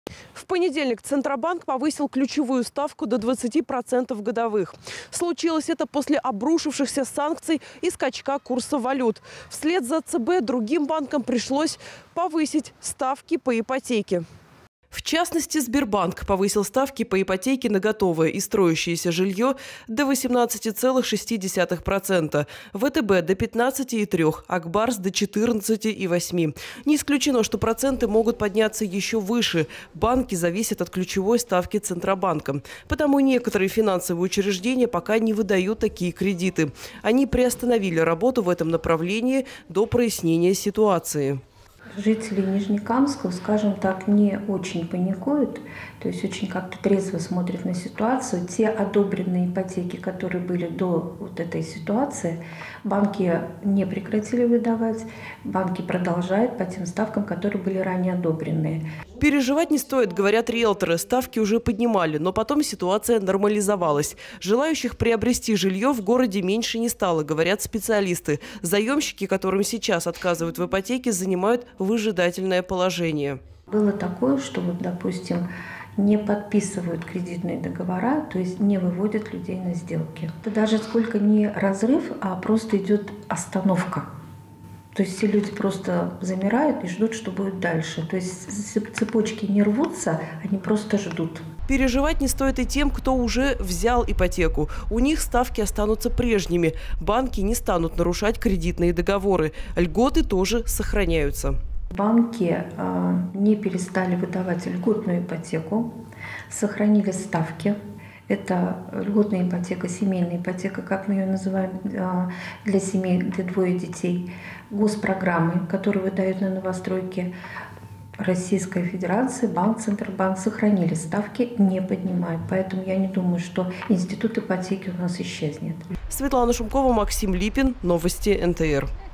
В понедельник Центробанк повысил ключевую ставку до 20% годовых. Случилось это после обрушившихся санкций и скачка курса валют. Вслед за ЦБ другим банкам пришлось повысить ставки по ипотеке. В частности, Сбербанк повысил ставки по ипотеке на готовое и строящееся жилье до 18,6%, ВТБ до 15,3%, Акбарс до 14,8%. Не исключено, что проценты могут подняться еще выше. Банки зависят от ключевой ставки Центробанка. Потому некоторые финансовые учреждения пока не выдают такие кредиты. Они приостановили работу в этом направлении до прояснения ситуации. Жители Нижнекамска, скажем так, не очень паникуют, то есть очень как-то трезво смотрят на ситуацию. Те одобренные ипотеки, которые были до вот этой ситуации, банки не прекратили выдавать, банки продолжают по тем ставкам, которые были ранее одобренные. Переживать не стоит, говорят риэлторы. Ставки уже поднимали, но потом ситуация нормализовалась. Желающих приобрести жилье в городе меньше не стало, говорят специалисты. Заемщики, которым сейчас отказывают в ипотеке, занимают выжидательное положение. Было такое, что, вот, допустим, не подписывают кредитные договора, то есть не выводят людей на сделки. Это даже сколько не разрыв, а просто идет остановка. То есть все люди просто замирают и ждут, что будет дальше. То есть цепочки не рвутся, они просто ждут. Переживать не стоит и тем, кто уже взял ипотеку. У них ставки останутся прежними. Банки не станут нарушать кредитные договоры. Льготы тоже сохраняются. Банки не перестали выдавать льготную ипотеку, сохранили ставки. Это льготная ипотека, семейная ипотека, как мы ее называем, для семей, для двое детей. Госпрограммы, которые выдают на новостройки. Российская Федерация, банк, Центробанк сохранили ставки, не поднимают. Поэтому я не думаю, что институт ипотеки у нас исчезнет. Светлана Шумкова, Максим Липин. Новости НТР.